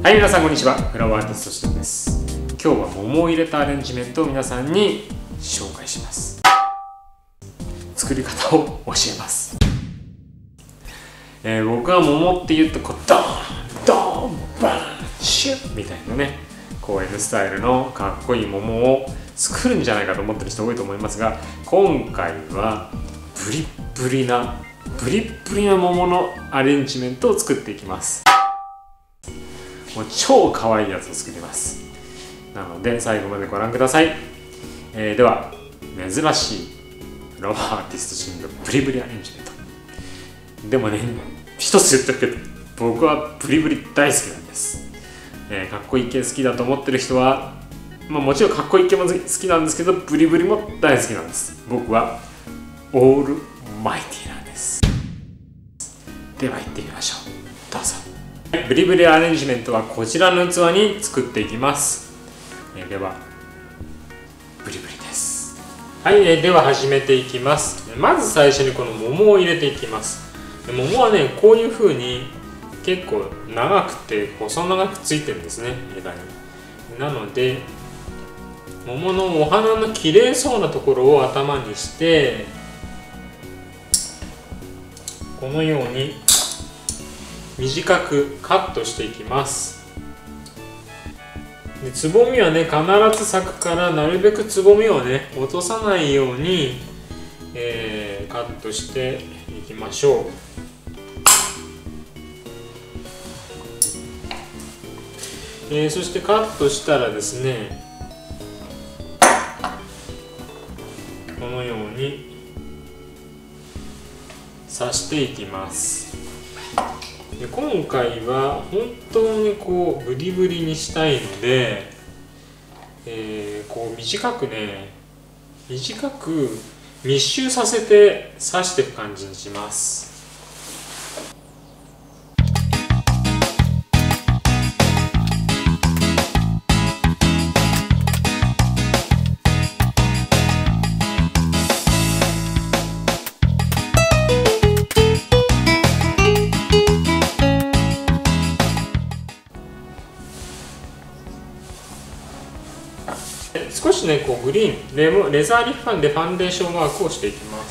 はい、皆さんこんにちは。フラワーアーティストシトです。今日は桃を入れたアレンジメントを皆さんに紹介します。作り方を教えます。僕は桃って言うとこうドーンドーンバーンシュッみたいなね、こう N スタイルのかっこいい桃を作るんじゃないかと思ってる人多いと思いますが、今回はブリッブリな桃のアレンジメントを作っていきます。もう超可愛いやつを作ります。なので最後までご覧ください。では珍しいフラワーアーティストシーンのブリブリアレンジメント。でもね、一つ言ってるけど僕はブリブリ大好きなんです。かっこいい系好きだと思ってる人は、もちろんかっこいい系も好きなんですけど、ブリブリも大好きなんです。僕はオールマイティなんです。では行ってみましょう。どうぞ。ブリブリアレンジメントはこちらの器に作っていきます。ではブリブリです。はい、では始めていきます。まず最初にこの桃を入れていきます。桃はね、こういう風に結構長くて細長くついてるんですね、枝に。なので桃のお花の綺麗そうなところを頭にして、このように短くカットしていきます。でつぼみはね、必ず咲くから、なるべくつぼみをね落とさないように、カットしていきましょう。そしてカットしたらですね、このように刺していきます。で今回は本当にこうブリブリにしたいので、こう短く密集させて刺していく感じにします。少しね、こうグリーンレザーリッファンでファンデーションワークをしていきます。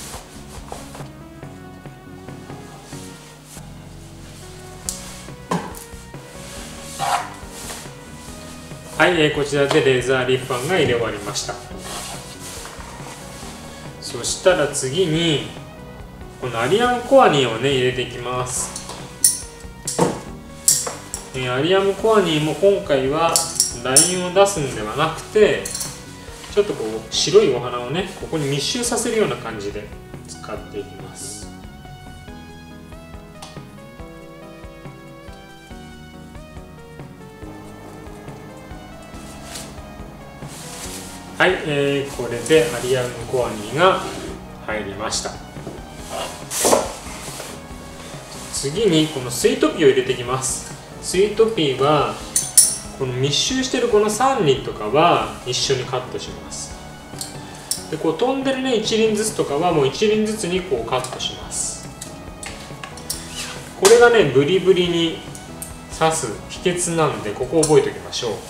はい、こちらでレザーリッファンが入れ終わりました。そしたら次にこのアリアムコアニーをね入れていきます。アリアムコアニーも今回はラインを出すんではなくて、ちょっとこう白いお花をねここに密集させるような感じで使っていきます。はい、これでアリアムコアニーが入りました。次にこのスイートピーを入れていきます。スイートピーはこの密集してるこの3輪とかは一緒にカットします。でこう飛んでるね1輪ずつとかはもう1輪ずつにこうカットします。これがねブリブリに刺す秘訣なんで、ここを覚えておきましょう。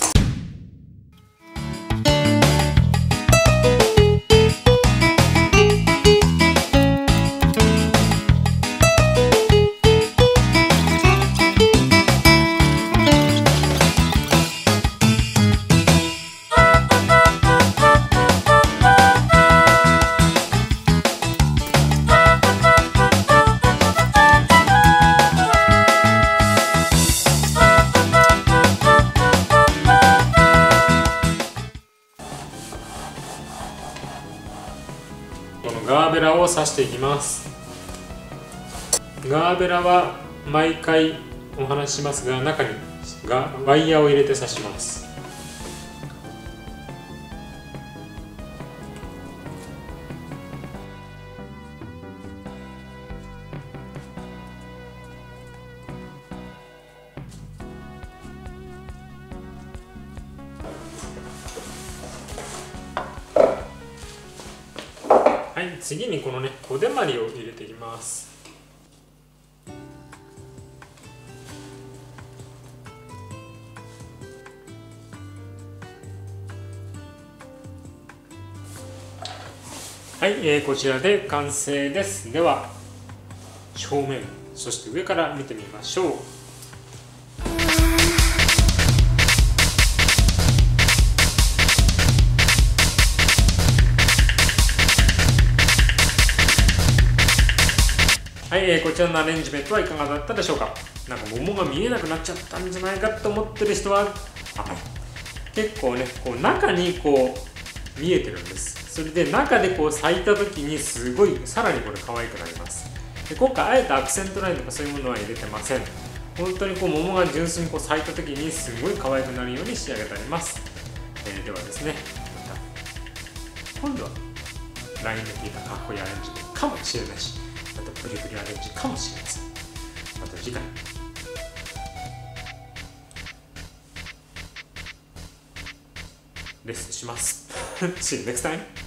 このガーベラを刺していきます。ガーベラは毎回お話ししますが、中にワイヤーを入れて刺します。はい、次にこのね小手まりを入れていきます。 はい、こちらで完成です。では正面、そして上から見てみましょう。はい、こちらのアレンジメントはいかがだったでしょうか。なんか桃が見えなくなっちゃったんじゃないかと思ってる人は結構ね、こう中にこう見えてるんです。それで中でこう咲いた時にすごいさらにこれ可愛くなります。で今回あえてアクセントラインとかそういうものは入れてません。本当にこう桃が純粋にこう咲いた時にすごい可愛くなるように仕上げてあります。ではですね、また今度はラインで聞いたかっこいいアレンジかもしれないし、またプリプリアレンジかもしれません。また次回レッスンします。See you next time.